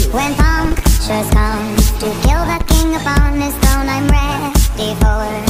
When punctures come to kill the king upon his throne, I'm ready for